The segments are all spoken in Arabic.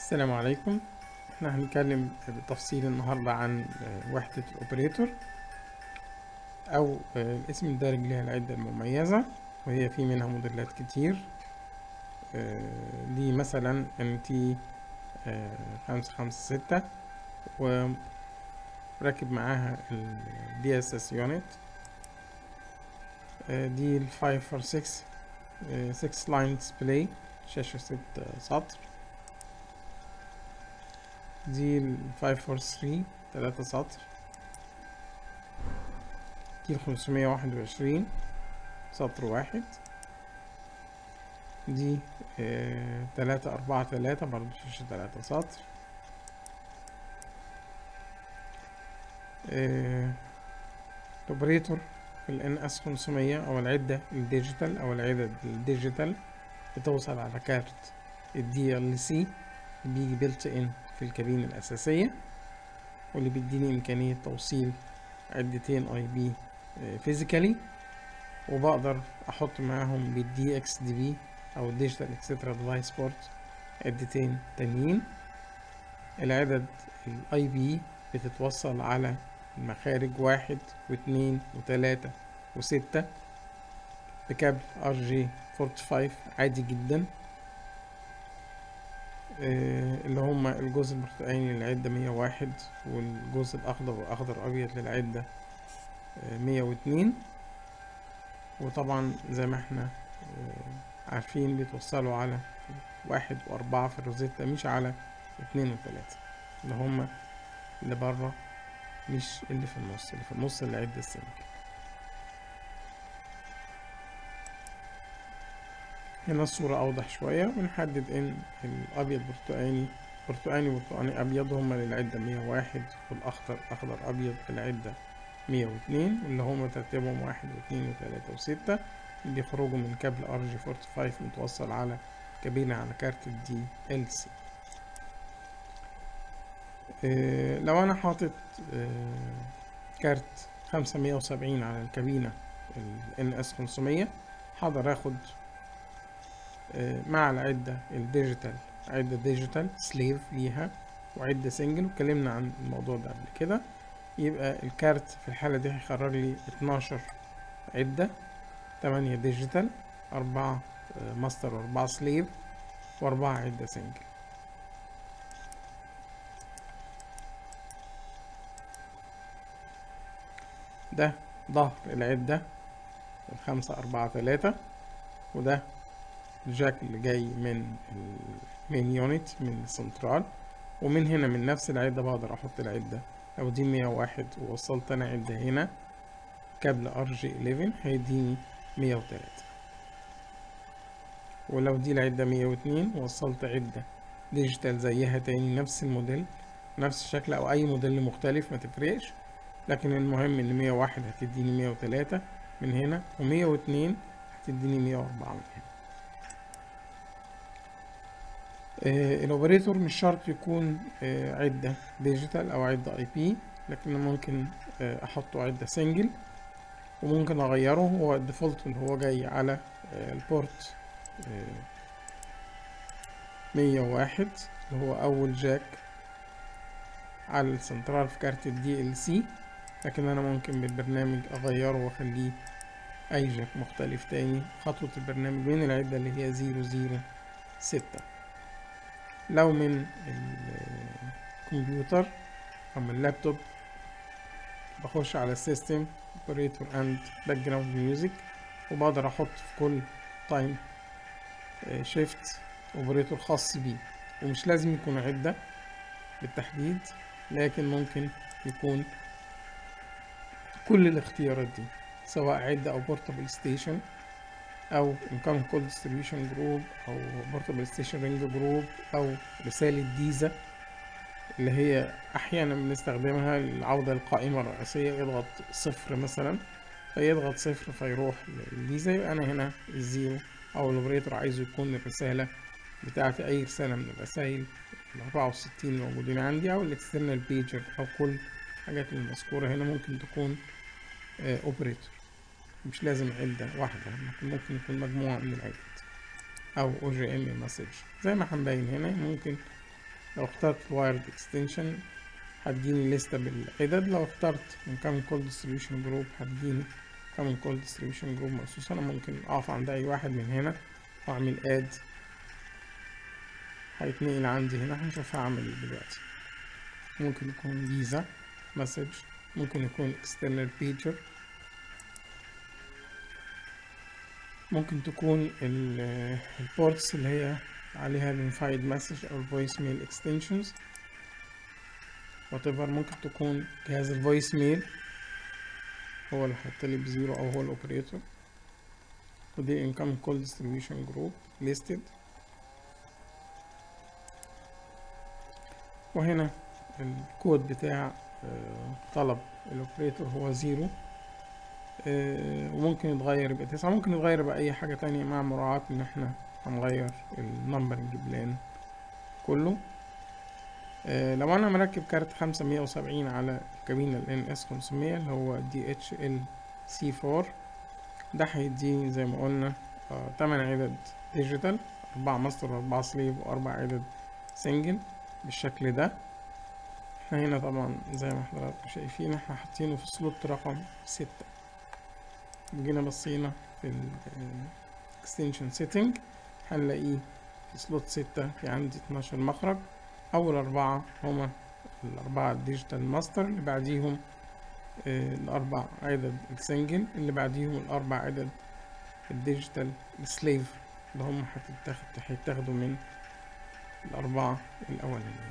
السلام عليكم. احنا هنتكلم بالتفصيل النهاردة عن وحدة الأوبريتور أو الاسم الدارج لها العدة المميزة، وهي في منها موديلات كتير. دي مثلا NT 556 وراكب معاها ال DSS unit. دي ال 546 6 line display، شاشة 6 سطر. دي ال 543 3 سطر. دي ال 521 سطر واحد. دي 343 برضو شاشة 3 سطر. الأوبريتور ال NS500 أو العدة الديجيتال أو العدد الديجيتال بتوصل على كارت ال DLC اللي بيجي بيلت إن في الكابينة الأساسية، واللي بيديني إمكانية توصيل عدتين IP فيزيكالي، وبقدر أحط معاهم بالدي اكس دي بي أو ديجيتال اكسترا ديفايس بورت عدتين تانيين. العدد الاي بي بتتوصل على المخارج 1 و2 و3 و6 بكابل RJ45 عادي جدا، اللي هما الجزء البرتقاني للعدة 101 والجزء الأخضر وأخضر أبيض للعدة 102. وطبعا زي ما احنا عارفين بيتوصلوا على 1 و4 في الروزيتا، مش على 2 و3 اللي هما اللي بره، مش اللي في النص. اللي في النص العدة السنجل. هنا الصورة أوضح شوية، ونحدد إن الأبيض برتقاني أبيض هما للعدة 101، والأخضر أخضر أبيض للعدة 102، اللي هما ترتيبهم 1 و2 و3 و6، اللي يخرجوا من كابل RJ45 متوصل على كابينة على كارت الدي ال سي. لو أنا حاطط كارت 570 على الكابينة ال NS500، هقدر اخد مع العدة الديجيتال عدة ديجيتال سليف ليها وعدة سنجل، واتكلمنا عن الموضوع ده قبل كده. يبقى الكارت في الحالة دي هيخرج لي 12 عدة، 8 ديجيتال، 4 ماستر و4 سليف، و4 عدة سنجل. ده ظهر العدة 543، وده الجاك اللي جاي من المين يونت من السنترال. ومن هنا من نفس العدة بقدر احط العدة. لو دي 101 ووصلت انا عدة هنا كابل RJ11 هيديني 103. ولو دي العدة 102 ووصلت عدة ديجيتال زيها تاني، نفس الموديل نفس الشكل او اي موديل مختلف ما تفرقش، لكن المهم ان 101 هتديني 103 من هنا، و102 هتديني 104 من هنا. الاوبريتور مش شرط يكون عدة ديجيتال او عدة IP، لكن ممكن احطه عدة سنجل، وممكن اغيره. هو الديفولت اللي هو جاي على البورت 101 اللي هو اول جاك على السنترال في كارت الدي ال سي، لكن انا ممكن بالبرنامج اغيره واخليه اي جاك مختلف تاني. خطوة البرنامج من العدة اللي هي 006. لو من الكمبيوتر او من اللابتوب بخش على السيستم اوبريتور اند باك جراوند ميوزك، وبقدر احط في كل تايم شيفت اوبريتور خاص بيه. ومش لازم يكون عدة بالتحديد، لكن ممكن يكون كل الاختيارات دي، سواء عدة او بورتابل ستيشن او انكم كول ديستريبيوشن جروب او بورتابل ستيشن رينج جروب او رسالة ديزا اللي هي احيانا بنستخدمها للعودة للقائمة الرئيسية. يضغط 0 مثلا فيضغط 0 فيروح للفيزا، يبقى انا هنا الزيرو او الاوبريتور عايزه يكون الرسالة بتاعتي اي رسالة من الرسائل ال64 الموجودين عندي، او الاكسترنال بيجر، او كل الحاجات المذكورة هنا ممكن تكون اوبريتور. مش لازم عدة واحدة، ممكن يكون مجموعة من العدد، او OGM مسج زي ما هنبين هنا. ممكن لو اخترت الوايرد اكستنشن هتجيني لستة بالعدد، لو اخترت من كامل كول ديستريبيوشن جروب هتجيني كامل كول ديستريبيوشن جروب مخصوص. انا ممكن اقف عند اي واحد من هنا واعمل اد، هيتنقل عندي هنا. هنشوف هعمل ايه دلوقتي. ممكن يكون فيزا مسج، ممكن يكون external pager، ممكن تكون البورتس اللي هي عليها الانفايد مسج او الفويس ميل اكستنشنز whatever. ممكن تكون جهاز الفويس ميل هو اللي هيطلع بزيرو او هو الاوبريتور. ودي incoming call distribution group listed. وهنا الكود بتاع طلب الاوبريتور هو زيرو، وممكن يتغير يبقى 9، ممكن يتغير يبقى اي حاجة تانية مع مراعاة ان احنا هنغير النمبرنج بلان كله. لو انا مركب كارت 570 على كابينة NS500 اللي هو DIJITAL ده هيديني زي ما قلنا 8 عدد ديجيتال، 4 ماستر و4 سليف و4 عدد سنجل بالشكل ده. احنا هنا طبعا زي ما حضراتكم شايفين احنا حاطينه في سلوت رقم 6. جينا بصينا في الاكستنشن سيتنج هنلاقيه في سلوت 6 في عندي 12 مخرج. اول 4 هما الاربعة الديجيتال ماستر، اللي بعديهم الاربع عدد السنجل، اللي بعديهم الاربع عدد الديجيتال سليف اللي هم هيتاخدوا من الاربعة الاولانيين.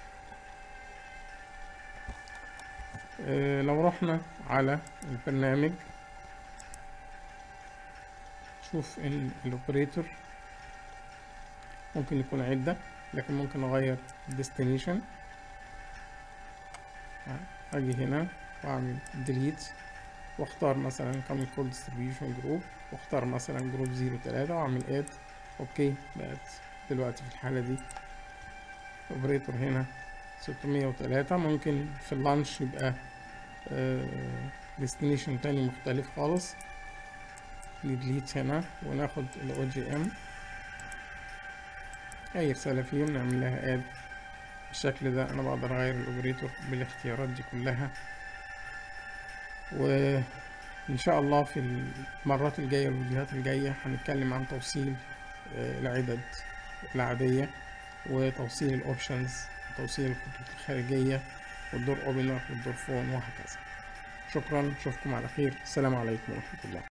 لو رحنا على البرنامج شوف ان الاوبريتور ممكن يكون عدة، لكن ممكن نغير الديستنيشن. اجي هنا واعمل ديليت واختار مثلا كامل كول ديستريبيوشن جروب، واختار مثلا جروب 03 واعمل اد. اوكي، بقت دلوقتي في الحالة دي الاوبريتور هنا 603. ممكن في اللانش يبقى ديستنيشن تاني مختلف خالص. نديليت هنا وناخد ال OGM اي رسالة فيهم نعمل لها اد بالشكل ده. انا بقدر اغير الاوبريتور بالاختيارات دي كلها. وان شاء الله في المرات الجاية والفيديوهات الجاية هنتكلم عن توصيل العدد العادية، وتوصيل الاوبشنز، وتوصيل الخطوط الخارجية، والدور اوبنر والدور فون وهكذا. شكرا، اشوفكم على خير. السلام عليكم ورحمة الله.